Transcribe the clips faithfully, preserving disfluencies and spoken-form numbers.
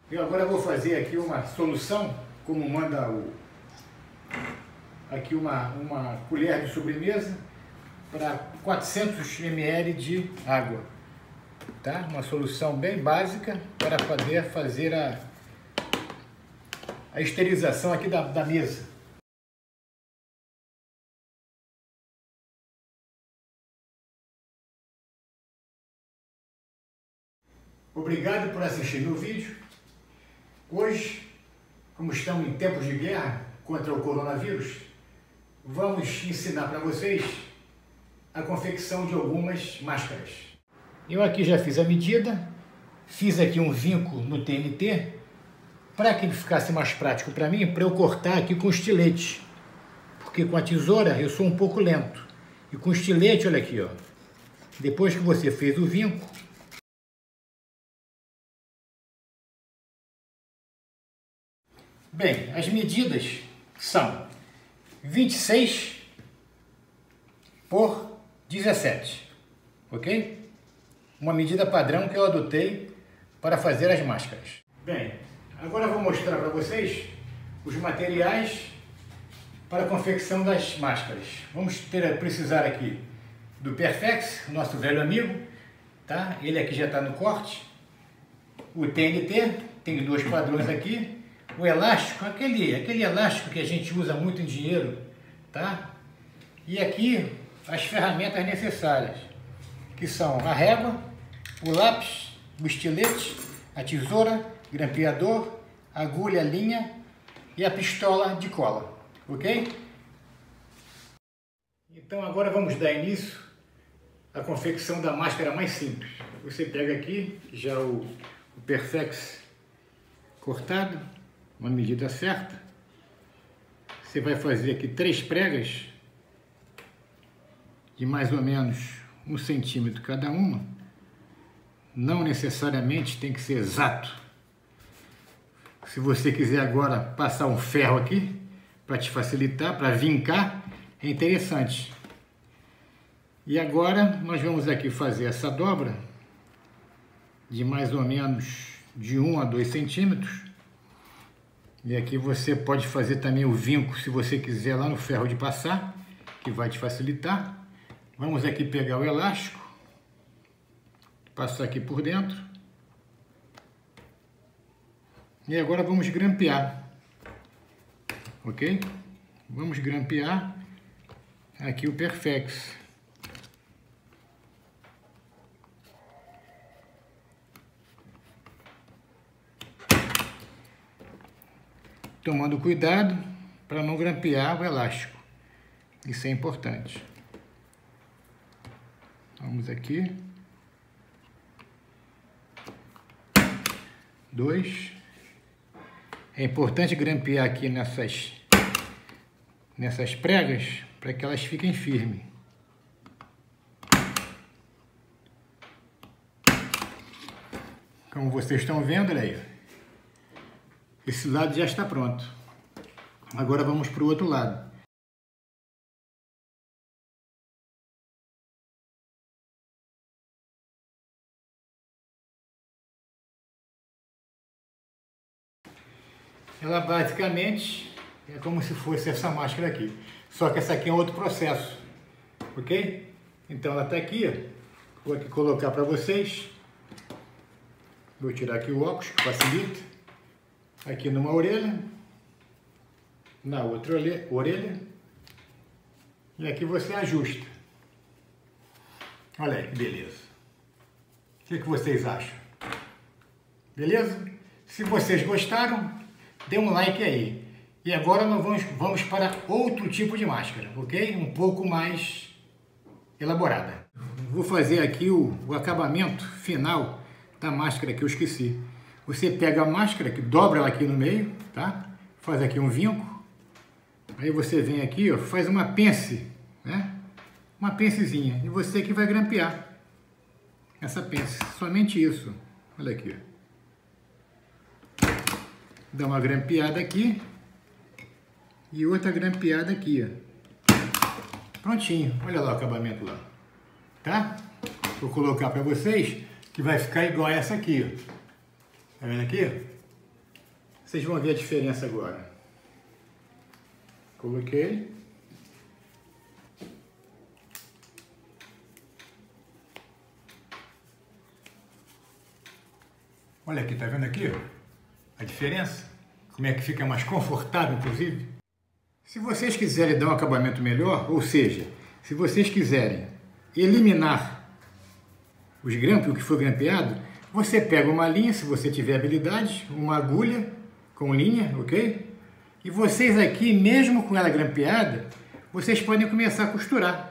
Eu agora vou fazer aqui uma solução, como manda o... Aqui uma, uma colher de sobremesa para quatrocentos mililitros de água. Tá? Uma solução bem básica para poder fazer a, a esterilização aqui da, da mesa. Obrigado por assistir meu vídeo. Hoje, como estamos em tempos de guerra contra o coronavírus, vamos ensinar para vocês a confecção de algumas máscaras. Eu aqui já fiz a medida, fiz aqui um vinco no T N T, para que ele ficasse mais prático para mim, para eu cortar aqui com estilete. Porque com a tesoura eu sou um pouco lento. E com estilete, olha aqui, ó. Depois que você fez o vinco, bem, as medidas são vinte e seis por dezessete, ok? Uma medida padrão que eu adotei para fazer as máscaras. Bem, agora eu vou mostrar para vocês os materiais para a confecção das máscaras. Vamos ter, precisar aqui do Perfex, nosso velho amigo, tá? Ele aqui já está no corte. O T N T, tem dois padrões aqui. O elástico, aquele, aquele elástico que a gente usa muito em dinheiro, tá? E aqui as ferramentas necessárias, que são a régua, o lápis, o estilete, a tesoura, grampeador, agulha, linha e a pistola de cola, ok? Então agora vamos dar início à confecção da máscara mais simples. Você pega aqui já o, o Perfex cortado, uma medida certa. Você vai fazer aqui três pregas de mais ou menos um centímetro cada uma. Não necessariamente tem que ser exato. Se você quiser agora passar um ferro aqui para te facilitar, para vincar, é interessante. E agora nós vamos aqui fazer essa dobra de mais ou menos de um a dois centímetros. E aqui você pode fazer também o vinco, se você quiser, lá no ferro de passar, que vai te facilitar. Vamos aqui pegar o elástico, passar aqui por dentro. E agora vamos grampear, ok? Vamos grampear aqui o Perfex. Tomando cuidado para não grampear o elástico. Isso é importante. Vamos aqui. Dois. É importante grampear aqui nessas, nessas pregas para que elas fiquem firmes. Como vocês estão vendo, olha aí. Esse lado já está pronto. Agora vamos para o outro lado. Ela basicamente é como se fosse essa máscara aqui. Só que essa aqui é outro processo. Ok? Então ela está aqui. Ó. Vou aqui colocar para vocês. Vou tirar aqui o óculos, que facilita. Aqui numa orelha, na outra orelha, e aqui você ajusta. Olha aí que beleza. O que, que vocês acham? Beleza? Se vocês gostaram, dê um like aí. E agora nós vamos, vamos para outro tipo de máscara, ok? Um pouco mais elaborada. Vou fazer aqui o, o acabamento final da máscara que eu esqueci. Você pega a máscara, que dobra ela aqui no meio, tá? Faz aqui um vinco. Aí você vem aqui, ó, faz uma pence, né? Uma pencezinha. E você que vai grampear essa pence. Somente isso. Olha aqui. Dá uma grampeada aqui. E outra grampeada aqui, ó. Prontinho. Olha lá o acabamento lá. Tá? Vou colocar para vocês que vai ficar igual essa aqui, ó. Tá vendo aqui? Vocês vão ver a diferença agora. Coloquei. Olha aqui, tá vendo aqui? A diferença? Como é que fica mais confortável, inclusive? Se vocês quiserem dar um acabamento melhor, ou seja, se vocês quiserem eliminar os grampos, o que for grampeado, você pega uma linha, se você tiver habilidade, uma agulha com linha, ok? E vocês aqui, mesmo com ela grampeada, vocês podem começar a costurar.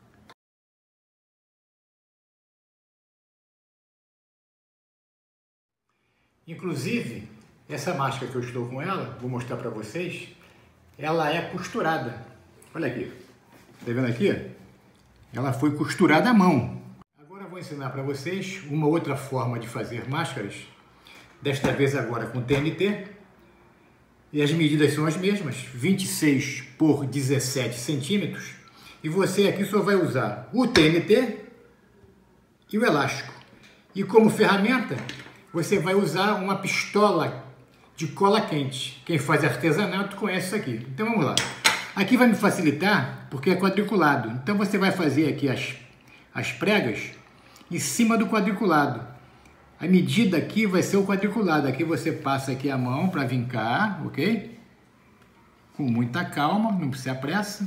Inclusive, essa máscara que eu estou com ela, vou mostrar para vocês, ela é costurada. Olha aqui, tá vendo aqui? Ela foi costurada à mão. Agora eu vou ensinar para vocês uma outra forma de fazer máscaras, desta vez agora com T N T. E as medidas são as mesmas, vinte e seis por dezessete centímetros. E você aqui só vai usar o T N T e o elástico. E como ferramenta, você vai usar uma pistola de cola quente. Quem faz artesanato conhece isso aqui. Então vamos lá. Aqui vai me facilitar porque é quadriculado. Então você vai fazer aqui as, as pregas em cima do quadriculado. A medida aqui vai ser o quadriculado. Aqui você passa aqui a mão para vincar, ok? Com muita calma, não precisa pressa.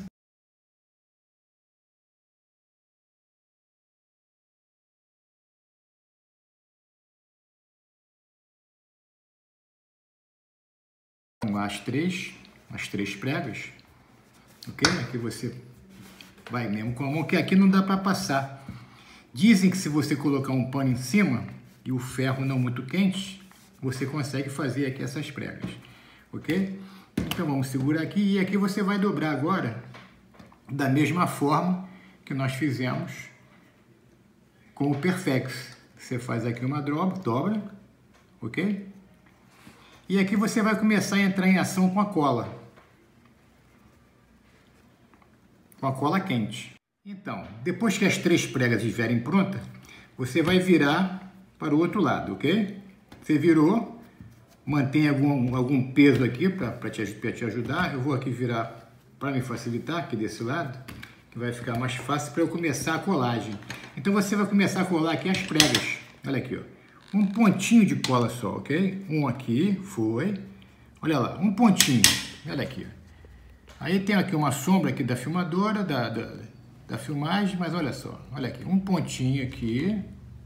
As três, as três pregas, ok? Aqui você vai mesmo com a mão, que aqui não dá para passar. Dizem que se você colocar um pano em cima e o ferro não muito quente, você consegue fazer aqui essas pregas, ok? Então vamos segurar aqui e aqui você vai dobrar agora da mesma forma que nós fizemos com o Perfex. Você faz aqui uma dobra, dobra, ok? E aqui você vai começar a entrar em ação com a cola. Com a cola quente. Então, depois que as três pregas estiverem prontas, você vai virar para o outro lado, ok? Você virou, mantém algum, algum peso aqui para te, te ajudar. Eu vou aqui virar para me facilitar aqui desse lado, que vai ficar mais fácil para eu começar a colagem. Então você vai começar a colar aqui as pregas. Olha aqui, ó. Um pontinho de cola só, ok? Um aqui, foi. Olha lá, um pontinho. Olha aqui. Aí tem aqui uma sombra aqui da filmadora, da, da, da filmagem, mas olha só. Olha aqui, um pontinho aqui.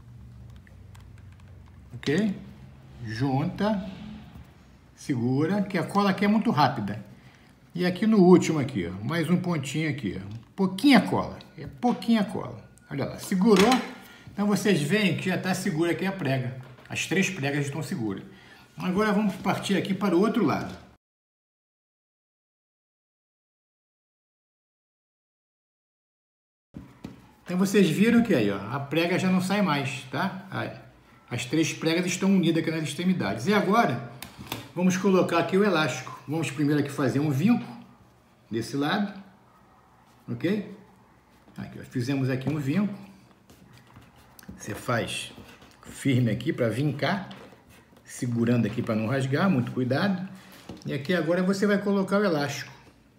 Ok? Junta. Segura, que a cola aqui é muito rápida. E aqui no último aqui, ó, mais um pontinho aqui. Ó. Pouquinha cola. É pouquinha cola. Olha lá, segurou. Então vocês veem que já está segura aqui a prega. As três pregas estão seguras. Agora vamos partir aqui para o outro lado. Então vocês viram que aí, ó, a prega já não sai mais, tá? Aí, as três pregas estão unidas aqui nas extremidades. E agora vamos colocar aqui o elástico. Vamos primeiro aqui fazer um vinco desse lado, ok? Aqui, ó, fizemos aqui um vinco. Você faz firme aqui para vincar, segurando aqui para não rasgar, muito cuidado. E aqui agora você vai colocar o elástico.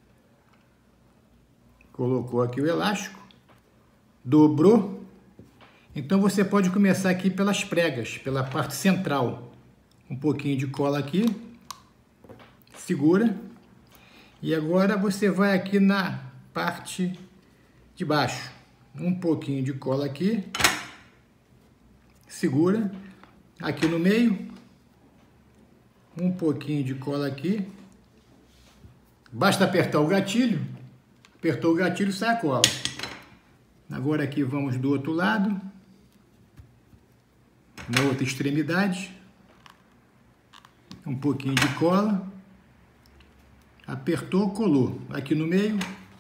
Colocou aqui o elástico, dobrou. Então você pode começar aqui pelas pregas, pela parte central. Um pouquinho de cola aqui, segura. E agora você vai aqui na parte de baixo. Um pouquinho de cola aqui. Segura, aqui no meio, um pouquinho de cola aqui, basta apertar o gatilho, apertou o gatilho, sai a cola. Agora aqui vamos do outro lado, na outra extremidade, um pouquinho de cola, apertou, colou, aqui no meio.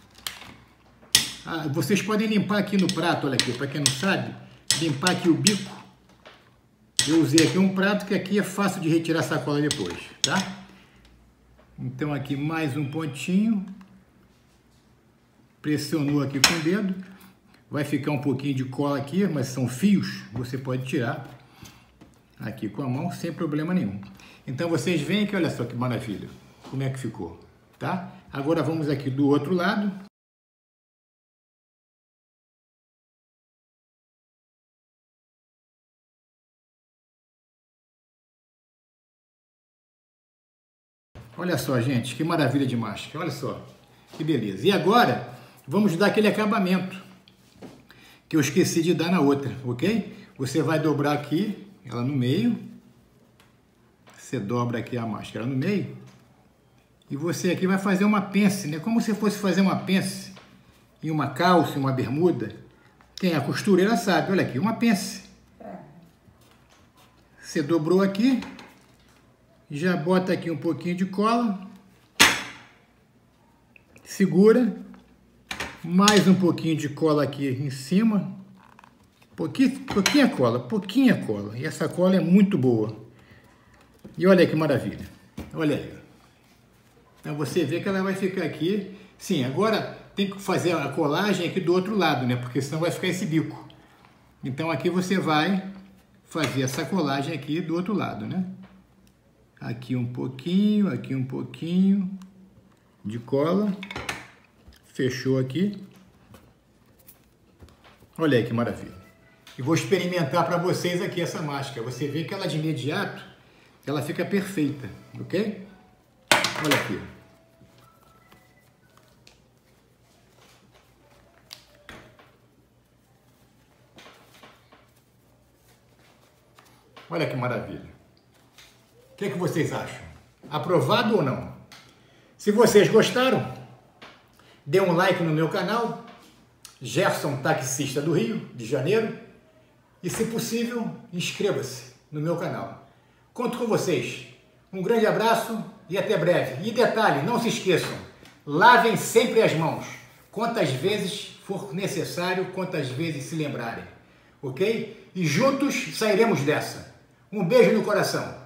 Ah, vocês podem limpar aqui no prato, olha aqui, para quem não sabe, limpar aqui o bico. Eu usei aqui um prato que aqui é fácil de retirar a sacola depois, tá? Então aqui mais um pontinho. Pressionou aqui com o dedo. Vai ficar um pouquinho de cola aqui, mas são fios, você pode tirar aqui com a mão sem problema nenhum. Então vocês veem que olha só que maravilha, como é que ficou, tá? Agora vamos aqui do outro lado. Olha só, gente, que maravilha de máscara, olha só, que beleza. E agora, vamos dar aquele acabamento que eu esqueci de dar na outra, ok? Você vai dobrar aqui, ela no meio, você dobra aqui a máscara no meio, e você aqui vai fazer uma pence, né? Como se fosse fazer uma pence em uma calça, em uma bermuda. Quem é costureira sabe, olha aqui, uma pence. Você dobrou aqui, já bota aqui um pouquinho de cola, segura, mais um pouquinho de cola aqui em cima, pouquinho, pouquinha cola, pouquinha cola, e essa cola é muito boa. E olha que maravilha, olha aí. Então você vê que ela vai ficar aqui, sim, agora tem que fazer a colagem aqui do outro lado, né, porque senão vai ficar esse bico. Então aqui você vai fazer essa colagem aqui do outro lado, né. Aqui um pouquinho, aqui um pouquinho de cola. Fechou aqui. Olha aí que maravilha. E vou experimentar para vocês aqui essa máscara. Você vê que ela de imediato, ela fica perfeita, ok? Olha aqui. Olha que maravilha. O que, que vocês acham? Aprovado ou não? Se vocês gostaram, dê um like no meu canal, Gerson Taxista do Rio de Janeiro, e se possível, inscreva-se no meu canal. Conto com vocês. Um grande abraço e até breve. E detalhe, não se esqueçam, lavem sempre as mãos, quantas vezes for necessário, quantas vezes se lembrarem, ok? E juntos sairemos dessa. Um beijo no coração.